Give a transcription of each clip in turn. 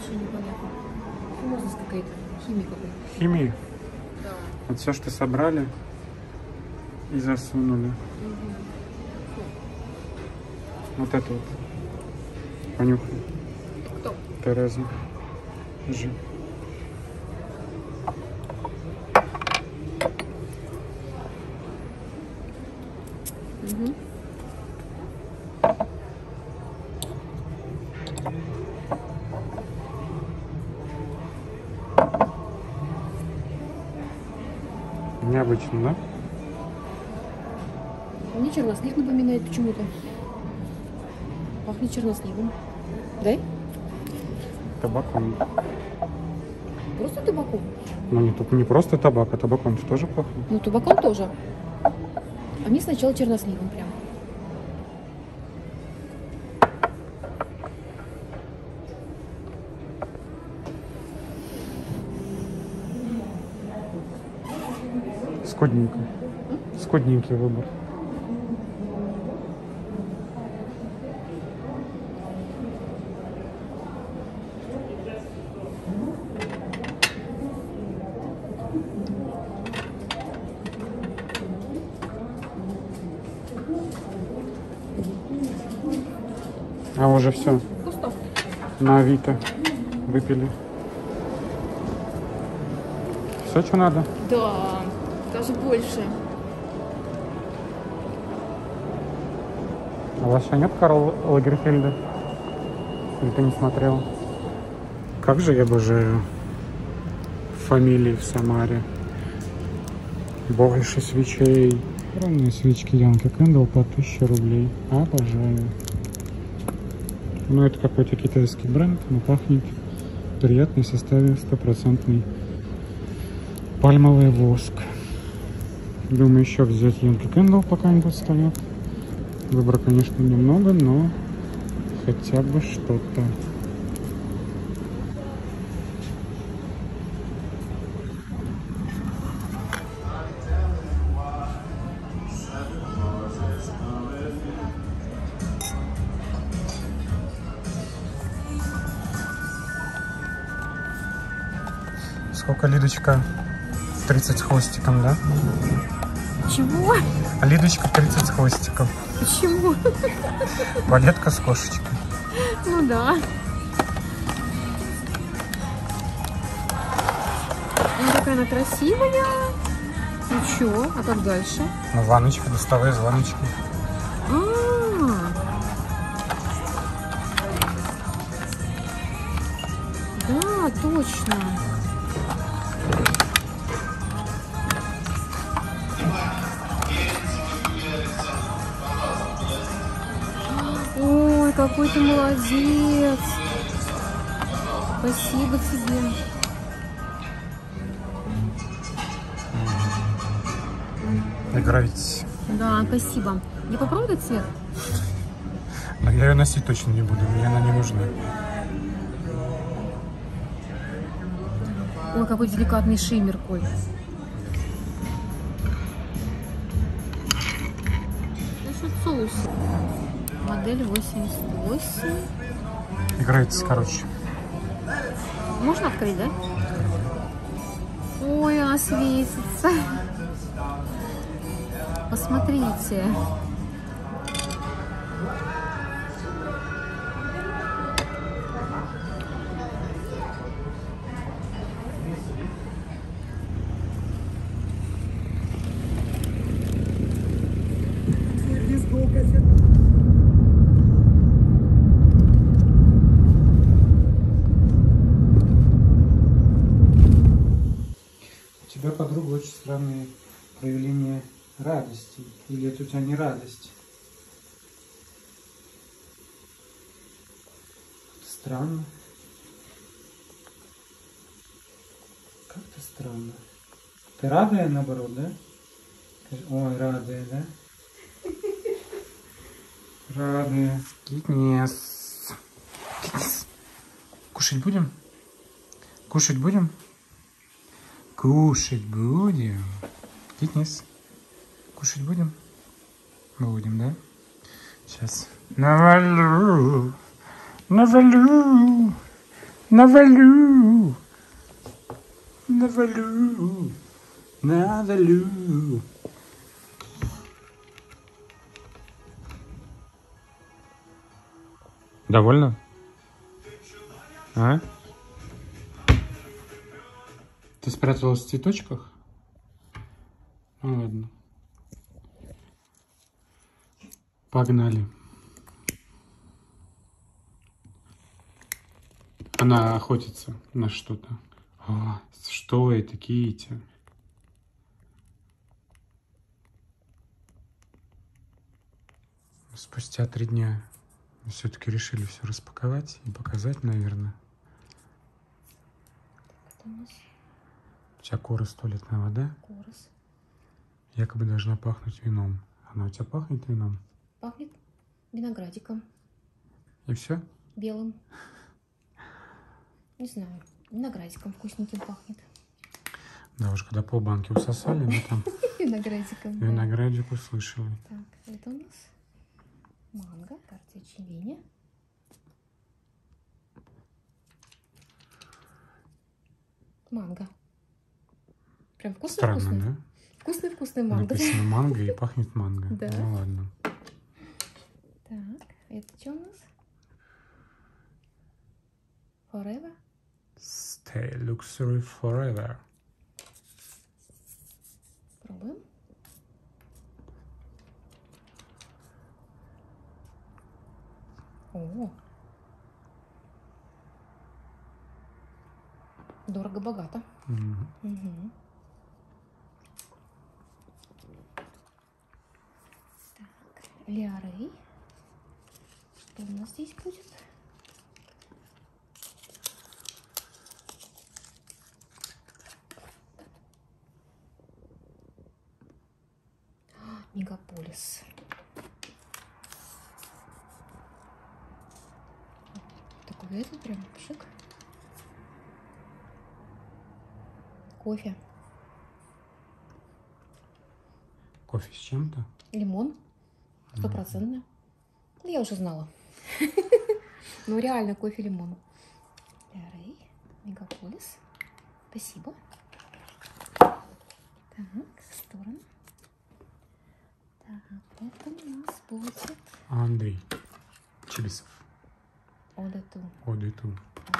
вообще непонятно. Химозность какая-то. Химия какая-то. Химия. Да. Вот все, что собрали и засунули. Вот это вот. Понюхай. Кто? Тереза. Держи. Угу. Необычно, да? Мне чернослив напоминает почему-то. Пахнет черносливом. Да? Табаком. Просто табаком? Ну, не просто табак, а табаком тоже пахнет. Ну, табаком тоже. А мне сначала черносливом прям. Скудненько. Скудненький выбор. А уже все. Пусто. На Авито выпили. Все, что надо? Да, даже больше. А у вас еще нет Карл Лагерфельда? Или ты не смотрел? Как же я обожаю фамилии в Самаре. Больше свечей. Ранние свечки Янка Кэндл по 1000 рублей. Обожаю. Ну, это какой-то китайский бренд, но пахнет приятный, в составе 100% пальмовый воск. Думаю, еще взять Янка Кэндл, пока они тут стоят. Выбора, конечно, немного, но хотя бы что-то. Сколько, Лидочка? 30 с хвостиком, да? Чего? А Лидочка 30 с хвостиком. Почему? Балетка с кошечкой. Ну да. Ну, какая она красивая. Ну чё, а как дальше? Ну, ванночка, доставай из ванночки. Да, точно. Ой, какой ты молодец. Спасибо тебе. Играйте. Да, спасибо. Не попробуй этот цвет? Но я ее носить точно не буду, мне она не нужна. Ой, какой деликатный шиммер, Коль. Насчет соуса. Модель 88. Играйтесь, короче. Можно открыть, да? Ой, она светится. Посмотрите. У тебя, подруга, очень странные проявления радости. Или это у тебя не радость? Странно. Как-то странно. Ты радая, наоборот, да? Ой, радая, да? Радая. Китнес. Китнес. Кушать будем? Кушать будем? Кушать будем. Китнес. Кушать будем? Будем, да? Сейчас. Навалю. Навалю. Навалю. Навалю. Навалю. Довольно? А? Ты спряталась в цветочках? Ну ладно. Погнали. Она охотится на что-то. О, что это, Китти? Спустя 3 дня мы все-таки решили все распаковать и показать, наверное. Это у нас У тебя корос туалетная вода. корос. Якобы должна пахнуть вином. Она у тебя пахнет вином? Пахнет виноградиком. И все? Белым. Не знаю. Виноградиком вкусненьким пахнет. Да уж, когда полбанки усосали, мы там Виноградиком. Да. виноградик услышали. Так, это у нас манго, карта очевидения. Манго. Прям Странно, вкусный-вкусный. да? Вкусный-вкусный манго. Написано манго и пахнет манго. Да. Ну ладно. Так, это что у нас? Forever. Stay luxury forever. Пробуем. О, дорого-богато. Мгм. Угу. Так, Лиарей. Что у нас здесь будет? Мегаполис. Такой это прям шик. Кофе. Кофе с чем-то? Лимон. 100%. Ну, я уже знала. Ну, реально кофе-лимон. Лиарей. Мегаполис. Спасибо. Так, в сторону. Так, это у нас будет Андрей Чибисов. Одету. Одету.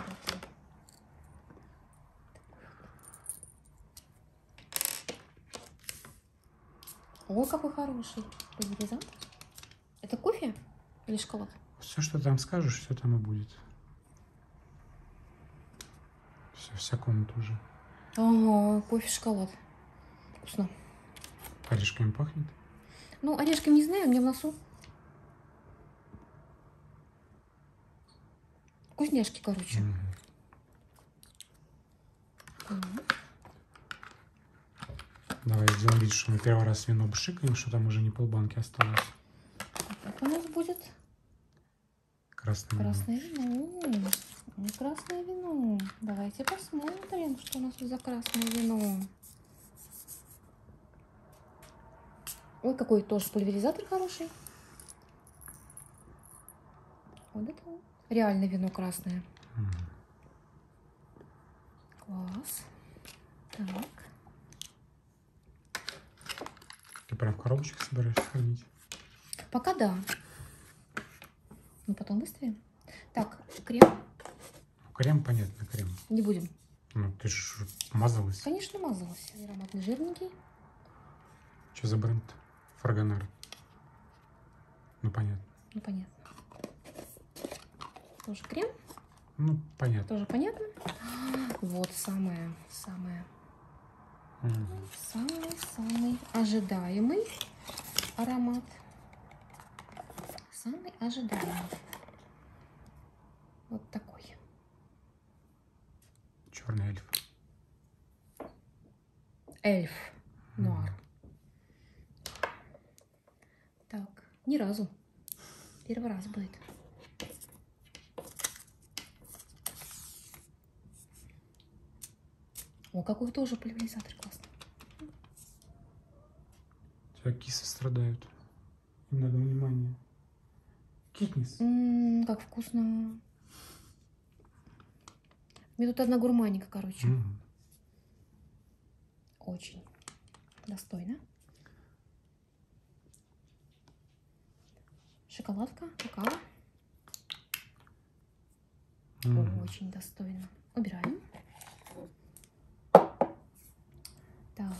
О, какой хороший пульверизатор. Это кофе или шоколад? Все, что там скажешь, все там и будет. Все, вся комната уже. Ага, кофе-шоколад. Вкусно. Орешками пахнет? Ну, орешками не знаю, у меня в носу. Вкусняшки, короче. Давай сделаем вид, что мы первый раз вино бшикаем, что там уже не полбанки осталось. Это у нас будет Красное вино. красное вино. Красное вино. Давайте посмотрим, что у нас тут за красное вино. Ой, какой тоже пульверизатор хороший. Вот это реально вино красное. Класс. Так. Ты прям в коробочках собираешься хранить? Пока да. Ну, потом выставим. Так, крем. Крем, понятно, крем. Не будем. Ну, ты же мазалась. Конечно, мазалась. Ароматный жирненький. Что за бренд? Фрагонар. Ну, понятно. Ну, понятно. Тоже крем. Ну, понятно. Тоже понятно. Вот самое самый ожидаемый аромат. Самый ожидаемый. Вот такой. Черный эльф. Эльф нуар. Так, ни разу. Первый раз будет. О, какой тоже пульверизатор классный. У тебя кисы страдают. Им надо внимание. Китнис. Как вкусно. Мне тут одна гурманика, короче. Очень достойно. Шоколадка, какао. Очень достойно. Убираем. Так.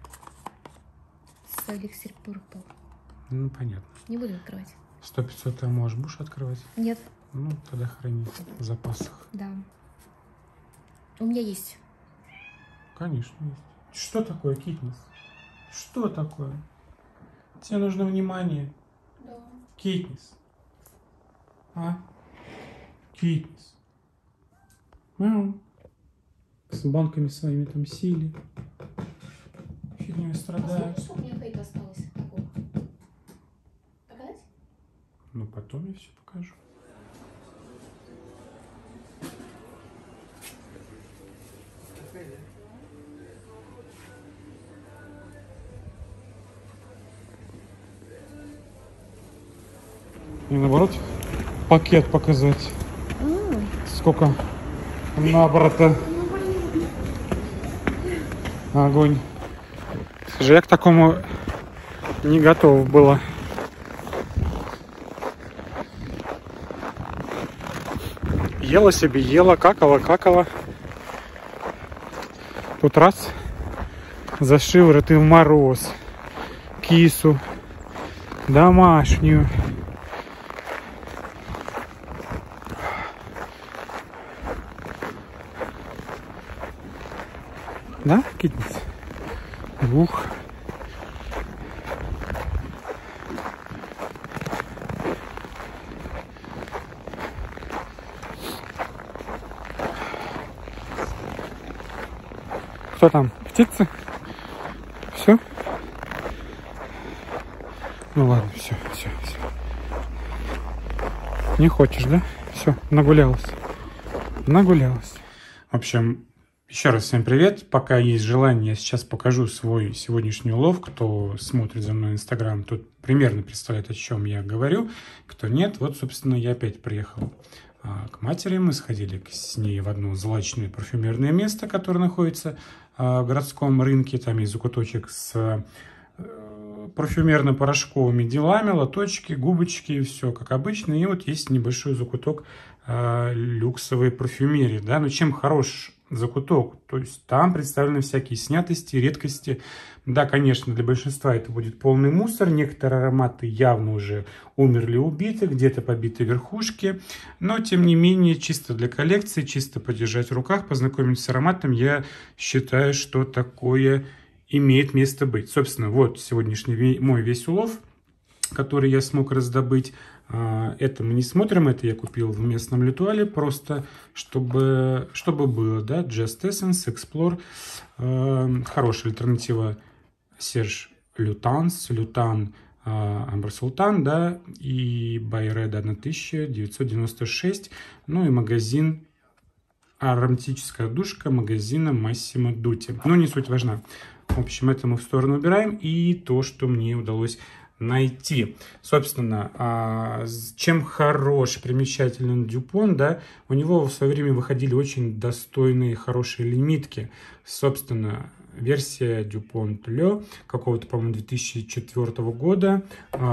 Эликсир Purple. Ну, понятно. Не будем открывать. 100-500 будешь открывать? Нет. Ну, тогда храни в запасах. Да. У меня есть. Конечно, есть. Что такое, Китнис? Что такое? Тебе нужно внимание. Да. Китнис. А? Китнис. Мяу. С банками своими там сили. Фигней страдает. Посмотри, что у меня кейк осталось. Такого. Показать? Ну, потом я все покажу. И наоборот, пакет показать. Сколько набрато. Огонь. Скажи, я к такому не готов была. Ела себе, ела, какала. Тут раз, за шиворот и в мороз. Кису домашнюю. Да, Китнис? Ух. Кто там? Птицы? Все? Ну ладно, все. Не хочешь, да? Все, нагулялась. В общем, еще раз всем привет. Пока есть желание, я сейчас покажу свой сегодняшний улов. Кто смотрит за мной в Инстаграм, тот примерно представляет, о чем я говорю. Кто нет, вот, собственно, я опять приехал к матери. Мы сходили с ней в одно злачное парфюмерное место, которое находится в городском рынке. Там есть закуточек с парфюмерно-порошковыми делами, лоточки, губочки, все как обычно. И вот есть небольшой закуток люксовой парфюмерии. Да? Но чем хорош закуток? То есть там представлены всякие снятости, редкости. Да, конечно, для большинства это будет полный мусор. Некоторые ароматы явно уже умерли, убиты, где-то побиты верхушки. Но, тем не менее, чисто для коллекции, чисто подержать в руках, познакомиться с ароматом, я считаю, что такое имеет место быть. Собственно, вот сегодняшний мой весь улов, который я смог раздобыть. Это мы не смотрим, это я купил в местном Летуале, просто чтобы было, да, Just Essence, Explore, хорошая альтернатива Serge Lutens, Lutan Amber Sultan, да, и Byred 1996, ну и магазин, ароматическая душка магазина Massimo Dutti. Но не суть важна. В общем, это мы в сторону убираем, и то, что мне удалось найти. Собственно, чем хорош, примечателен Дюпон, да, у него в свое время выходили очень достойные, хорошие лимитки. Собственно, версия Дюпон Ле какого-то, по-моему, 2004 года.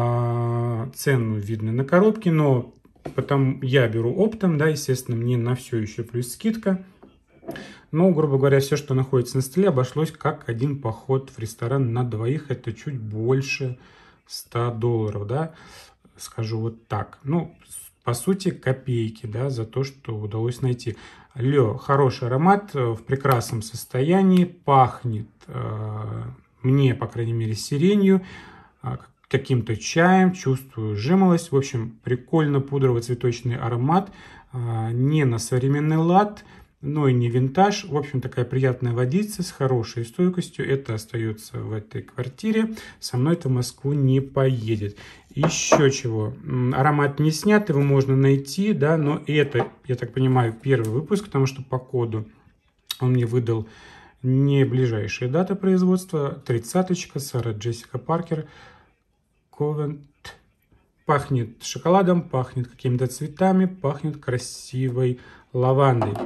Цену видно на коробке, но потом я беру оптом, да, естественно, мне на все еще плюс скидка. Но, грубо говоря, все, что находится на столе, обошлось как один поход в ресторан на двоих. Это чуть больше $100, да, скажу вот так. Ну, по сути, копейки, да, за то, что удалось найти. Ле, хороший аромат, в прекрасном состоянии, пахнет мне, по крайней мере, сиренью, каким-то чаем, чувствую жимолость. В общем, прикольно пудрово-цветочный аромат, не на современный лад, но и не винтаж. В общем, такая приятная водица с хорошей стойкостью. Это остается в этой квартире. Со мной это в Москву не поедет. Еще чего. Аромат не снят, его можно найти, да, но это, я так понимаю, первый выпуск, потому что по коду он мне выдал не ближайшая дата производства. 30-ка, Сара Джессика Паркер, Ковент. Пахнет шоколадом, пахнет какими-то цветами, пахнет красивой лавандой.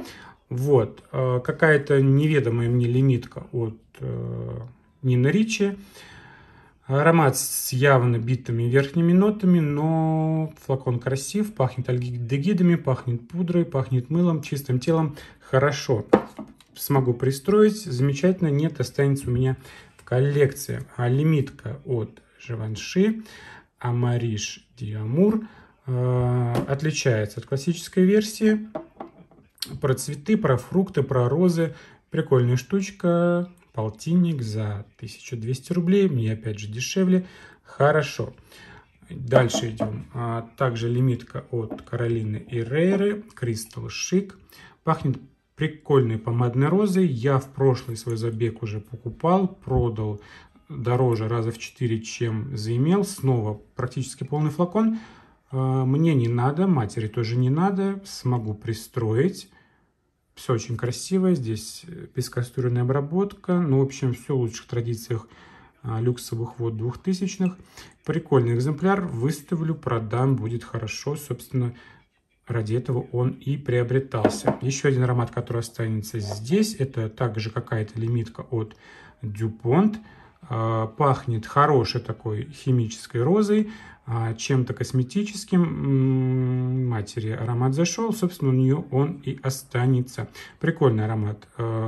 Вот, какая-то неведомая мне лимитка от Нина Ричи. Аромат с явно битыми верхними нотами, но флакон красив, пахнет альдегидами, пахнет пудрой, пахнет мылом, чистым телом. Хорошо, смогу пристроить, замечательно, нет, останется у меня в коллекции. А лимитка от Живанши, Амариш Диамур, отличается от классической версии. Про цветы, про фрукты, про розы. Прикольная штучка. Полтинник за 1200 рублей. Мне опять же дешевле. Хорошо. Дальше идем. Также лимитка от Каролины Эрреры. Crystal Chic. Пахнет прикольной помадной розой. Я в прошлый свой забег уже покупал. Продал дороже раза в 4, чем заимел. Снова практически полный флакон. Мне не надо, матери тоже не надо. Смогу пристроить. Все очень красиво. Здесь пескоструйная обработка. Ну, в общем, все в лучших традициях люксовых вод 2000-х. Прикольный экземпляр. Выставлю, продам, будет хорошо. Собственно, ради этого он и приобретался. Еще один аромат, который останется здесь. Это также какая-то лимитка от Дюпонт. Пахнет хорошей такой химической розой, чем-то косметическим. Матери аромат зашел, собственно, у нее он и останется. Прикольный аромат.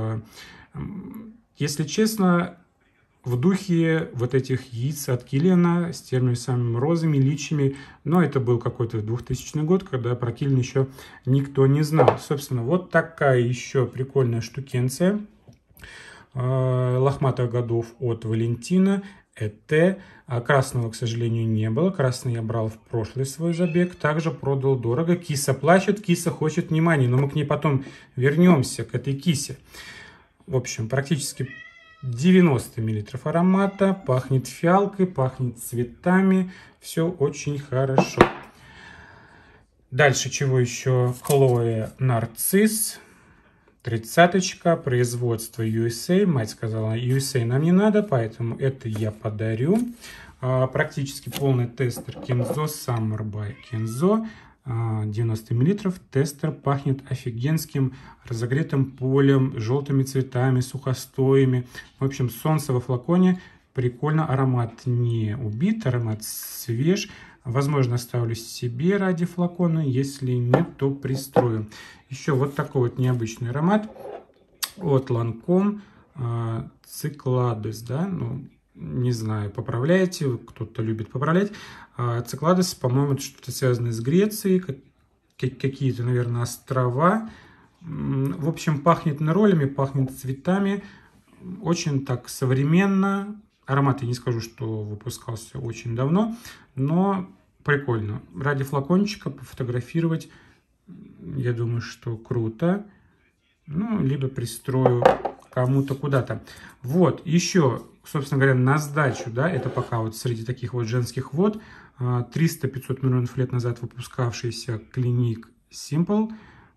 Если честно, в духе вот этих яиц от Киллиана с теми самыми розами, личиями, но это был какой-то 2000 год, когда про Киллиан еще никто не знал. Собственно, вот такая еще прикольная штукенция. Лохматых годов от Валентина. Красного, к сожалению, не было. Красный я брал в прошлый свой забег. Также продал дорого. Киса плачет, киса хочет внимания. Но мы к ней потом вернемся, к этой кисе. В общем, практически 90 мл аромата. Пахнет фиалкой, пахнет цветами. Все очень хорошо. Дальше чего еще? Хлоя Нарцисс. 30-очка, производство USA. Мать сказала, USA нам не надо, поэтому это я подарю. Практически полный тестер Kenzo Summer by Kenzo. 90 мл. Тестер пахнет офигенским разогретым полем, желтыми цветами, сухостоями. В общем, солнце во флаконе. Прикольно. Аромат не убит, аромат свеж. Возможно, оставлю себе ради флакона. Если нет, то пристрою. Еще вот такой вот необычный аромат от Lancome. Цикладес, да? Ну, не знаю, поправляете. Кто-то любит поправлять. Цикладес, по-моему, это что-то связанное с Грецией. Какие-то, наверное, острова. В общем, пахнет неролями, пахнет цветами. Очень так современно. Аромат я не скажу, что выпускался очень давно, но прикольно. Ради флакончика пофотографировать, я думаю, что круто. Ну, либо пристрою кому-то куда-то. Вот, еще, собственно говоря, на сдачу, да, это пока вот среди таких вот женских вод, 300-500 миллионов лет назад выпускавшийся Clinique Simple.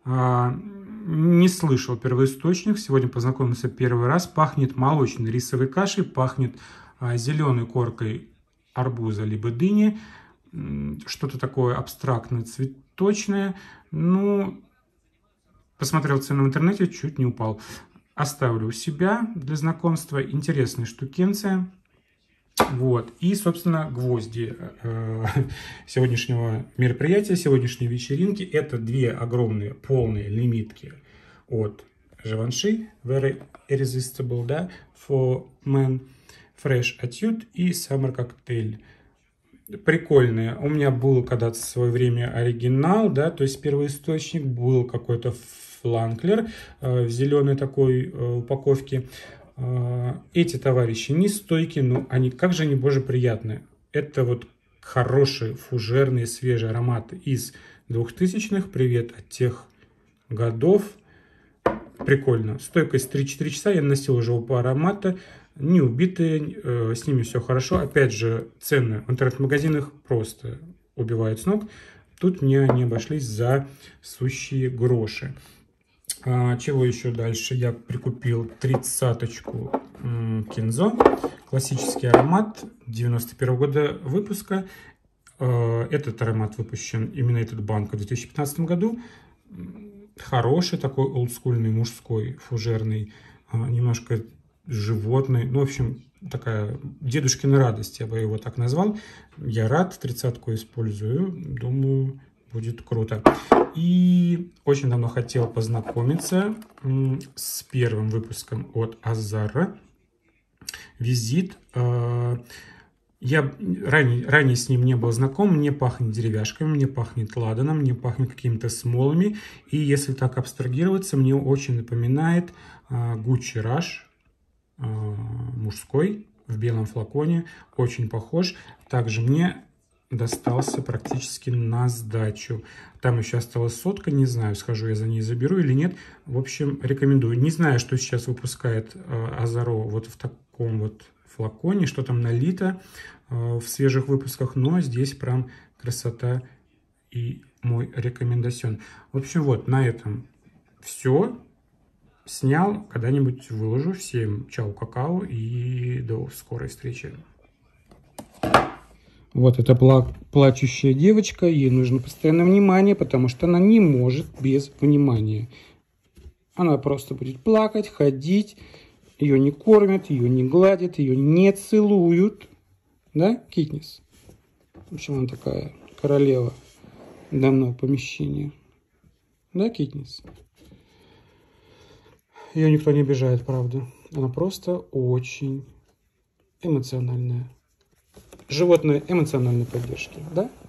Не слышал первоисточник, сегодня познакомился первый раз. Пахнет молочной рисовой кашей, пахнет зеленой коркой арбуза либо дыни. Что-то такое абстрактное, цветочное. Ну, посмотрел цену в интернете, чуть не упал. Оставлю у себя для знакомства. Интересная штукенция. Вот. И, собственно, гвозди сегодняшнего мероприятия, сегодняшней вечеринки. Это две огромные полные лимитки от Givenchy. Very Irresistible, да, for Men. Fresh Etude и Summer Cocktail. Прикольные. У меня был когда-то в свое время оригинал, да, то есть первоисточник. Был какой-то фланклер в зеленой такой упаковке. Эти товарищи не стойкие, но они, как же они, боже, приятные. Это вот хорошие, фужерные, свежие ароматы из 2000-х. Привет от тех годов. Прикольно. Стойкость 3-4 часа. Я наносил уже оба аромата. Не убитые, с ними все хорошо. Опять же, цены в интернет-магазинах просто убивают с ног. Тут мне они обошлись за сущие гроши. Чего еще дальше? Я прикупил 30-очку Kenzo. Классический аромат 91 года выпуска. Этот аромат выпущен, именно этот банк, в 2015 году. хороший такой олдскульный, мужской, фужерный, немножко животный. Ну, в общем, такая дедушкина радость, я бы его так назвал. Я рад, 30-ку использую, думаю, будет круто. И очень давно хотел познакомиться с первым выпуском от Азара. Визит. Я ранее с ним не был знаком, мне пахнет деревяшками, мне пахнет ладаном, мне пахнет какими-то смолами. И если так абстрагироваться, мне очень напоминает Gucci Rush мужской в белом флаконе, очень похож. Также мне достался практически на сдачу. Там еще осталась сотка, не знаю, схожу я за ней, заберу или нет. В общем, рекомендую. Не знаю, что сейчас выпускает Азаро вот в таком вот флаконе, что там налито в свежих выпусках, но здесь прям красота и мой рекомендацион. В общем, вот на этом все. Снял, когда-нибудь выложу. Всем чао, какао и до скорой встречи. Вот это плачущая девочка, ей нужно постоянное внимание, потому что она не может без внимания. Она просто будет плакать, ходить, ее не кормят, ее не гладят, ее не целуют. Да, Китнис? В общем, она такая королева данного помещения. Да, Китнис? Ее никто не обижает, правда. Она просто очень эмоциональная. Животное эмоциональной поддержки, да?